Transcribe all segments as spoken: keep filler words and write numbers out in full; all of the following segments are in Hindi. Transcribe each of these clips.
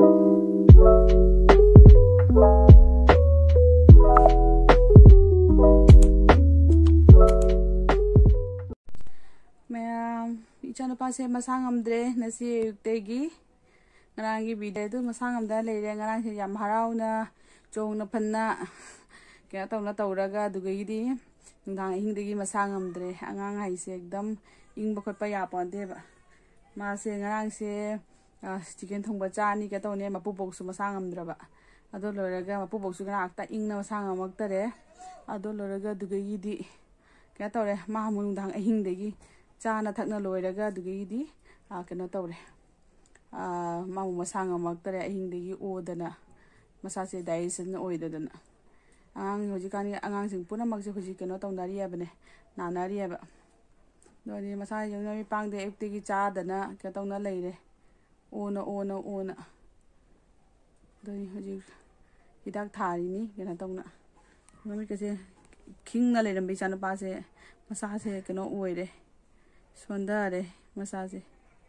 इचानुपा से मसा ngamdre nasi ayuktegi ngarang gi bide du masa ngamda leire ngarang se yam harauna chongna phanna kya tawna tawraga dugayidi nungdang ahingdegi masa ngamdre angang haise ekdam ingba khotpa ya ponde ba ma se ngarang se chicken thongba chani kya tawne mapu boksu masa ngamdra ba ado loraga mapu boksu ngarang ta ingna masa ngamaktare ado loraga dugayidi kya tawre ma nungdang ahingdegi chana thakna loiraga dugayidi a keno tawre a mamu masang amaktare ahingdegi odana masase digestion oidadana ang hojikani angang sing puna magse hoji keno tawnari abane nanari aba doni masa yongna mi pangde ektegi chadana kya tawna leire ona ona ona doni hoji hidak thari ni kena tawna mami kase khingna leirambe chana pase masase keno oire sondare masase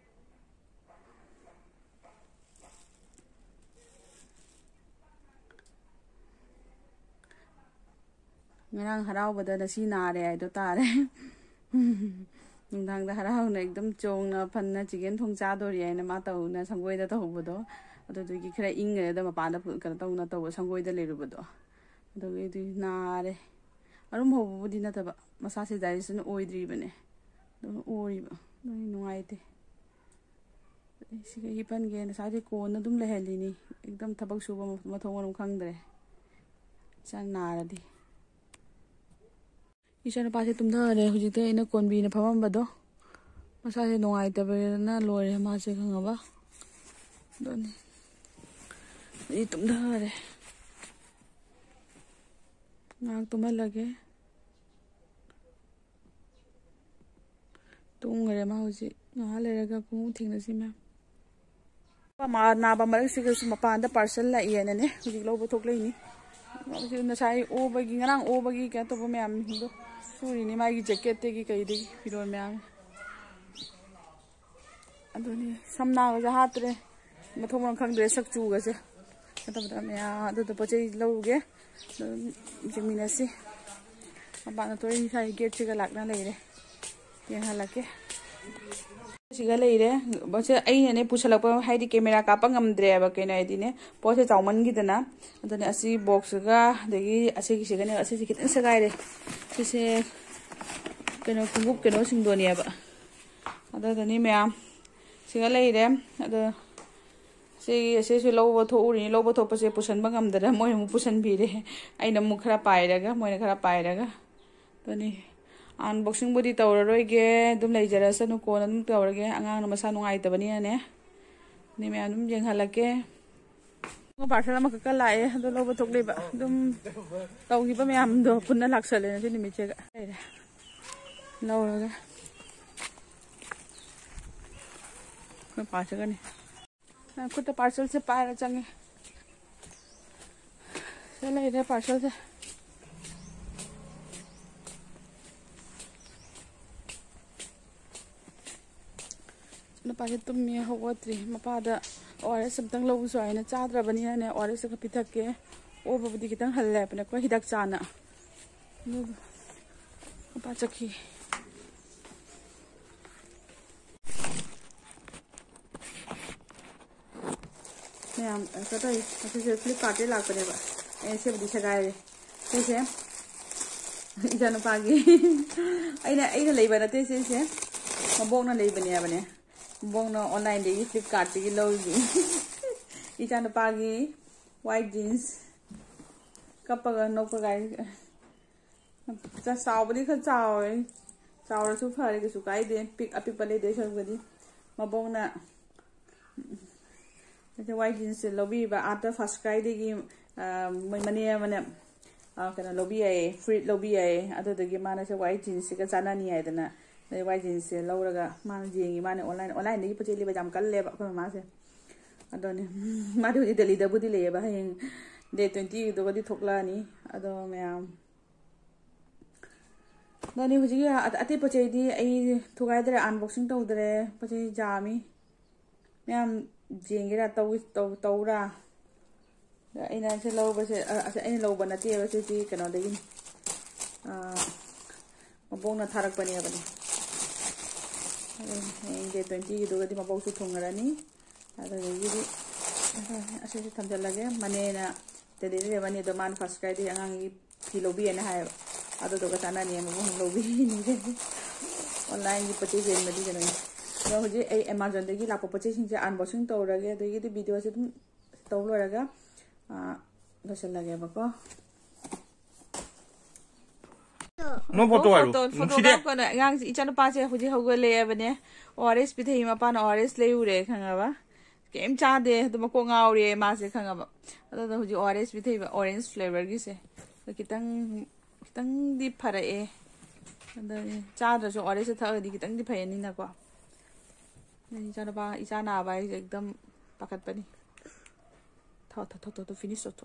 ngarang harau bada nasi nare ai do tare nungdang da harau na ekdam chongna phanna chicken thong cha dori ai na ma taw na sangoi da taw bodo ado du gi khara ingre da mapa da kan taw na taw sangoi da leru bodo ado gi du nare arum ho budi na ta masase digestion oidri bane do ori ba noi nuaite siga hipan ge na sari ko na dum lehelini ekdam thabak suba mathong khangdre chan naradi isana pase tumdare hujite ina konbi na phamam bado masase nuaite na lore ma se khangaba doni i tumdare ngak tumal lage tungre ma hoji na leraga ku thingnasi ma ma na ba marak siga su mapa da parcel la iyana ne hoji lobo thok leini hoji na sai o bagi ngarang o bagi ka to me am hindo suri ni mai gi jacket te gi kai de firon me am adoni samna ga hatre mathom rang khang de sak chu ga se ta ba me a adu to pachei loge jiminasi apa na to i sai gate chiga lakna leire yang halake siga leire base aine ne puchalapa haidi camera ka pangam dre ba kena idine pose chawman gi dana adane asi box ga degi asi gi siga ne asi gi kitan sagaire sise keno kungup keno singdoni ba ada dani mea siga leire ada se se se lobo tho uri lobo tho pase pusan bangam dara moi mu pusan bire aina mu khara pairaga moi khara pairaga dani unboxing body tawraroige dum leijarasanu ko dum tawrage angang masa nungai tabani ne ni me anum jeng halake ngo parcel ma ka lae do lobo thok leba dum tawgi ba me am do punna laksale ne ni mi chega lawraga ko parcel ga ni ko ta parcel se paira change se leire parcel se pase tummi hawatri mapada ore sabtang lobu so aina chadra bani ne ore se kapithake o babudi kitang halle apne ko hidak chana no pa chakhi ma'am ऐसा तो ऐसे फ्लिपकार्ट लाग पड़े बा ऐसे बड़ी सगाए ऐसे इजानो पागी अइना अइना लेबा नते से से मबोंना लेबने आबने मबोंना ऑनलाइन दे फ्लिपकार्ट दे लौगी इजानो पागी व्हाइट जींस कपगा नोपगा चा सावबदी ख चावे चावरसु फरे कसु काइदे पिक अपिक पले दे सबगदी मबोंना ऐसे व्हाइट जींस लॉबी बा आता फर्स्ट क्राई देगी मने मने कना लॉबी आए फ्रीट लॉबी आए अदो दगी माने से व्हाइट जींस का जाना नहीं आए दना ने व्हाइट जींस से लौरगा माने जेंगी माने ऑनलाइन ऑनलाइन दगी पचे लेबा जाम कल लेबा को मा से अदो ने मादो दि दिल्ली दबुदी लेबा हयें डे ट्वेंटी दो गदी थोकलानी अदो मैम ननी हुजी अति पचे दी आई थुगाइदरे अनबॉक्सिंग तौदरे पचे जामी मैम जेंगेरा तौ तौ तौरा अꯩꯅ से लौबसे अꯩꯅ लौब नतेबा से कनोदगी मबोंना थारकपनेबने डे ट्वेंटी की मबोंसु थोंगरनी अदगी असे थमजलगे मनेना तेदेबने दो मान फर्स्ट कायदे अंगांगी फी लौबीने हाय अदोदोगा चानानी मबों लौबीनी ऑनलाइन की पचे जेनमदी कनो हजे एमेजोन दगी लापो पचे सिंजे अनबॉक्सिंग तौरगे अदगी वीडियो से तुम तौ लोरगा लोसलगेबको नो फोटो आरो फोटो कोन अंगांग इचान पाचे हुजी हगलेबने ओआरएस पिथेई मपान ओआरएस लेउरे खंगाबा केम चादे तुम को गाउरे मासे खंगाबा अदो हुजी ओआरएस पिथेई ऑरेंज फ्लेवर गिसे कितंग कितंग दि फरए अदो चाद्रसो ओआरएस थगदि कितंग दि फयनिना को नि चाना बा इचाना बा एकदम पकतपनी था था था तो फिनिश हो तो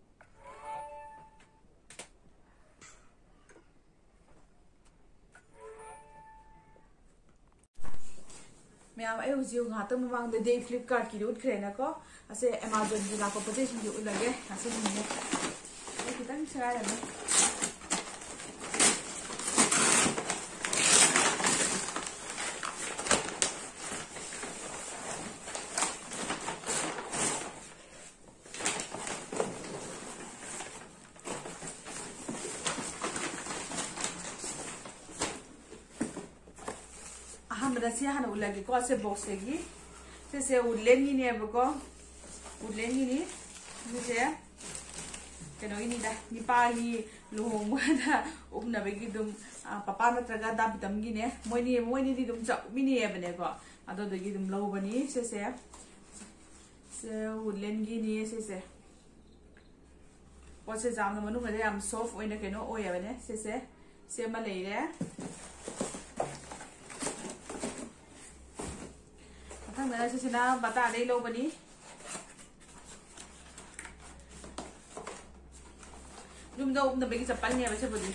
मैं अब उसी घात ममांग दे फ्लिपकार्ट की उठ खरे नको असे अमेज़न की लाको पचे सिंह उलगे असे ने कितन सराय ने से हाना उलगे को से बॉक्स की से से उलेन की ने बको उलेन की नि से कनो इनी दा निपाली लोंगबदा उपनबेगी दुम पापा नत्रगा दा बितम की ने मोइनी मोइनी दि दुम चा मिनी एबने को अदो दगी दुम लौबनी से से से उलेन की नि से से पोसे जाम मनु गदे am soft ओइना कनो ओयबने से से से म लेरे मैं से ना बता दे लो बनी जुम दो उन बेगी चप्पल नहीं है वैसे बोली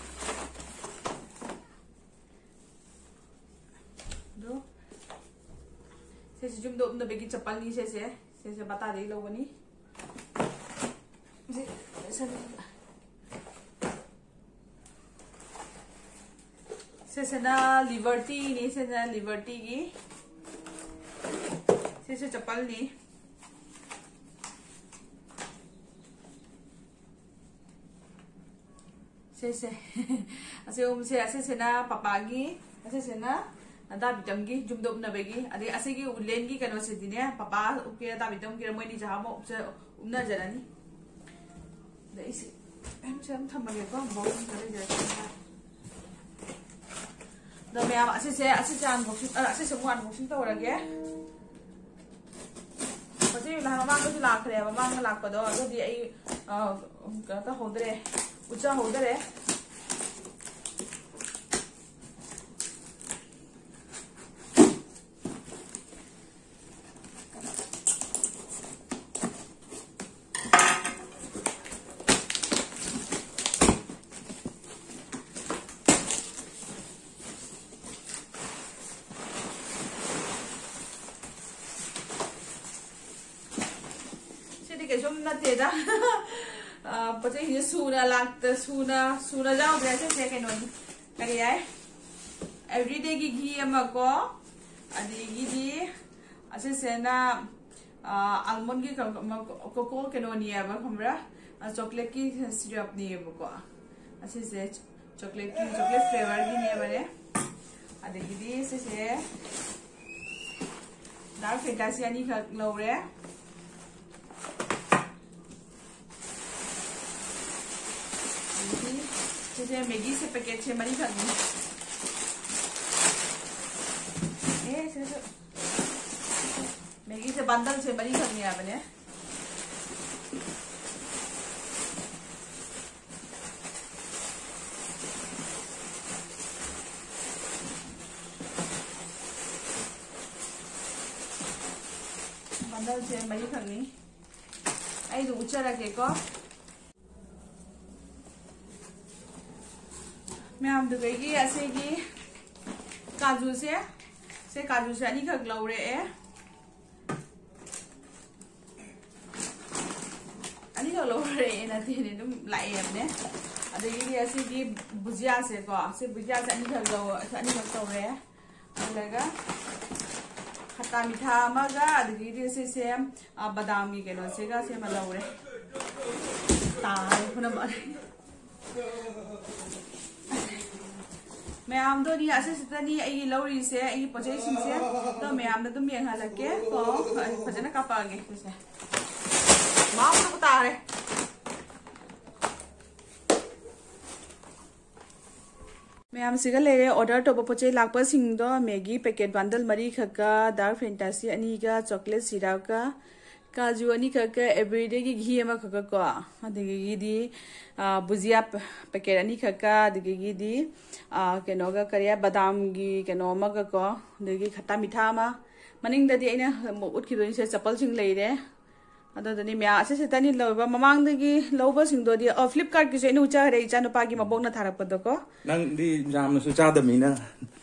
दो से से जुम दो उन बेगी चप्पल नहीं से से से से बता दे लो बनी से से ना लिबर्टी नहीं से ना लिबर्टी की से चप्पल नी से से असे उम से असे से ना पापा की असे से ना दा बितम की जुम दो नबेगी अदे असे की उलेन की कनो से दिने पापा उके दा बितम की मोइनी जहामो उपसे उमना जरानी दे इसे हम हम थमगे को बहुत करे जरा द मैं असे से असे जान बॉक्सिंग असे से वन बॉक्सिंग तौरगे पचे लाहा मांग को लाखरे मांग लाखपदो अदि आई कता होदरे उच्चा होदरे नतेदा पचे हिजे सुना लागत सुना सुना जाउद्रे से से केनो करी आय एवरीडे की घी अमा को अदिगी दी असे सेना आलमंड की कोको केनो नियाबा हमरा चॉकलेट की सिरप नियाबा को असे से चॉकलेट की चॉकलेट फ्लेवर की नियाबा अदिगी दी से से डार्क फैंटासी अनि खक लौरे से मैगी से पैकेट से मरी करनी ए से मैगी से बंडल से मरी करनी है आपने बंडल से मरी करनी आई तो ऊंचा रखे को मैं हम दुगई ऐसे की काजू से से काजू से अनी खक लौरे ꯊꯥꯔꯛꯑꯦ ꯅꯠꯇꯦꯅꯦ ꯑꯗꯨꯝ ꯂꯥꯛꯑꯦꯕꯅꯦ ꯑꯗꯒꯤꯗꯤ ꯑꯁꯤꯒꯤ ꯕꯨꯖꯤꯌꯥꯁꯦꯀꯣ ꯁꯤ ꯕꯨꯖꯤꯌꯥꯁꯦ ꯑꯅꯤꯈꯛ ꯂꯧ ꯑꯅꯤꯈꯛ ꯇꯧꯔꯦ ꯑꯗꯨꯒ ꯈꯠꯇꯥ ꯃꯤꯊꯥ ꯑꯃꯒ ꯑꯗꯒꯤꯗꯤ ꯁꯤꯁꯦ ꯕꯗꯥꯝꯒꯤ ꯀꯩꯅꯣꯁꯤꯒ ꯁꯦꯝꯃ ꯂꯧꯔꯦ ꯇꯥꯔꯦ ꯄꯨꯝꯅꯃꯛ ꯃꯌꯥꯝꯗꯣ ꯅꯤ ꯑꯁꯤꯁꯤꯗꯅꯤ ꯑꯩꯒꯤ ꯂꯧꯔꯤꯁꯦ ꯑꯩꯒꯤ ꯄꯣꯠꯆꯩꯁꯤꯡꯁꯦ ꯇꯣ ꯃꯌꯥꯝꯗ ꯑꯗꯨꯝ ꯌꯦꯡꯍꯜꯂꯛꯀꯦ ꯀꯣ ꯐꯖꯅ ꯀꯥꯞꯄꯛꯑꯒꯦ ꯁꯤꯁꯦ ꯃꯥꯎꯅꯕꯨ ꯇꯥꯔꯦ ꯃꯌꯥꯝꯁꯤꯒ ꯂꯩꯔꯦ ꯑꯣꯔꯗꯔ ꯇꯧꯕ ꯄꯣꯠꯆꯩ ꯂꯥꯛꯄꯁꯤꯡꯗꯣ ꯃꯦꯒꯤ ꯄꯦꯀꯦꯠ ꯕꯟꯗꯜ ꯃꯔꯤ ꯈꯛꯀ ꯗꯥꯔꯛ ꯐꯦꯟꯇꯥꯁꯤ ꯑꯅꯤꯒ ꯆꯣꯀ꯭ꯂꯦꯠ ꯁꯤꯔꯞꯀ काजू अनी खक एवरीडे की घी अमा खक को अदगी भुजिया पैकेट अनी खक अदगी कनोगा करिया बादाम की कनो अमगा को अदगी खट्टा मीठा अमा मनिंगददी अइना उटखिबनि से चप्पल सिंग लेरे अददनी म्या असे सेतनी लौबा ममांगदगी लौबा सिंगदोदी अ फ्लिपकार्ट की सेनु चारे इचा नुपा की मबोगना थारकपदो को नंदी जामनसु चादमीना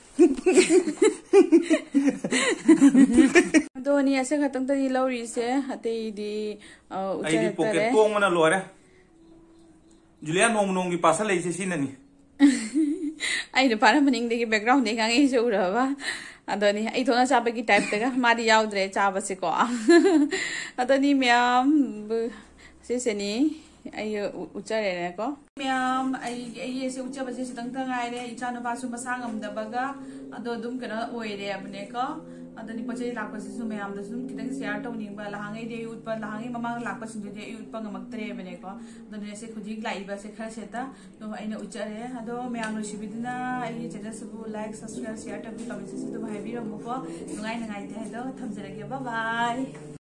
दोनी ऐसे खतंग तरी लौरी से हते दी आई पोकेट पोंग मना लोरे जुलिया नोंग नोंग की पासा लेसे सिननी आई न पारा मनिंग देगी बैकग्राउंड ने गांगे से उरबा अदनी आई थोना चाबे की टाइप तगा मारी याउद्रे चाबा से को अदनी म्याम से सेनी आई उच्चारे ने को म्याम आई आई से उच्चा बसे सितंग तंगाइरे इचा नु पासु मसांगम दबगा अदो दुम कनो ओइरे अपने को अदनी पचे लापसिसु मैम दसुम कितंग शेयर तौनिंगबा लहांगै दे उतपा लहांगै ममांग लापसिसु दे उतपा ngamaktरे बने को अदनी से खुजिक लाइबा से खर सेता तो आइना उच्चारे अदो मैम नो सिबिदना आई चैनल सबु लाइक सब्सक्राइब शेयर तब कमेंट से तो भाई बिरमो को नुगाइ नगाइ दे दो थमजरगे बाय बाय।